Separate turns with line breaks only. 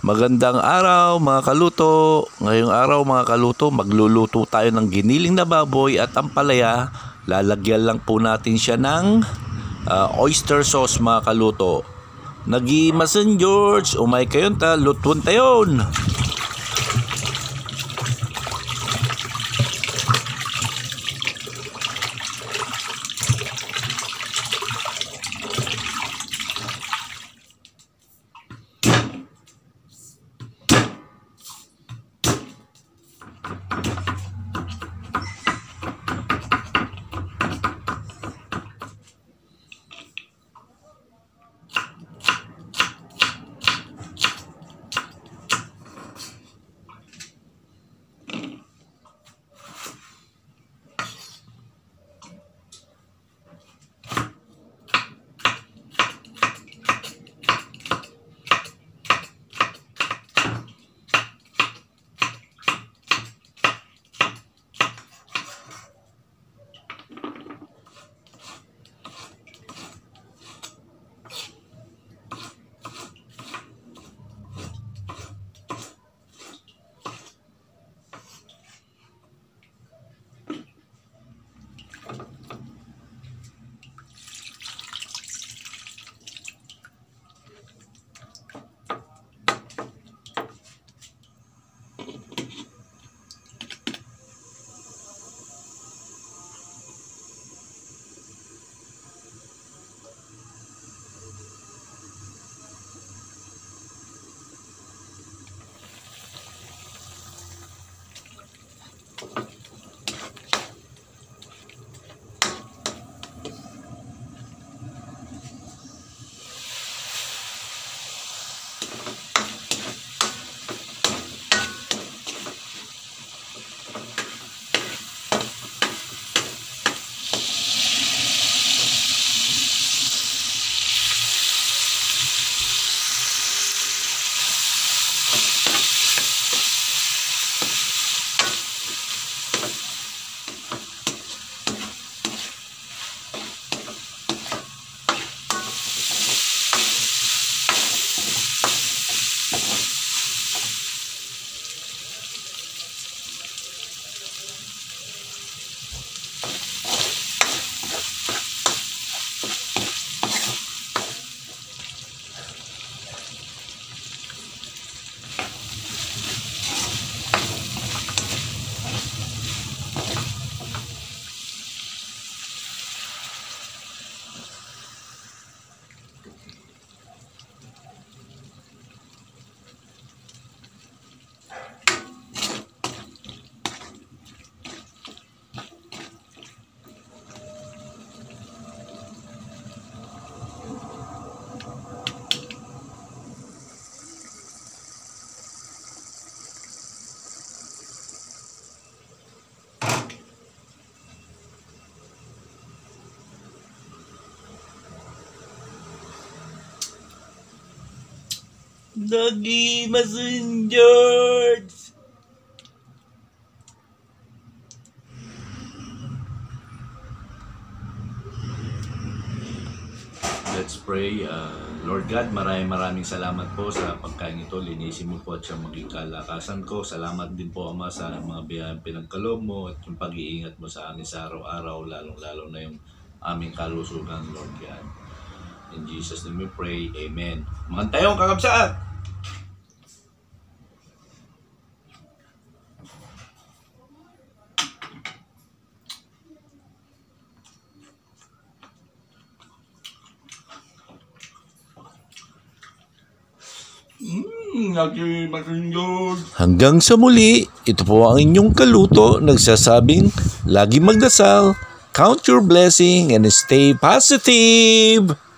Magandang araw mga kaluto. Ngayong araw mga kaluto, magluluto tayo ng giniling na baboy at ampalaya. Lalagyan lang po natin siya ng oyster sauce mga kaluto. Nag-iimasan George, umay kayon ta, lutuan tayon. Nag-iimasan George. Let's pray. Lord God, maraming salamat po sa pagkain ito. Linisin mo po at siyang maging kalakasan ko. Salamat din po Ama sa mga biyayang pinagkaloob mo at yung pag-iingat mo sa amin sa araw-araw, lalong-lalo na yung aming kalusugan, Lord God. In Jesus' name we pray. Amen. Mga tayong kakabsaan! Hanggang sa muli, ito po ang inyong kaluto nagsasabing lagi magdasal, count your blessing and stay positive!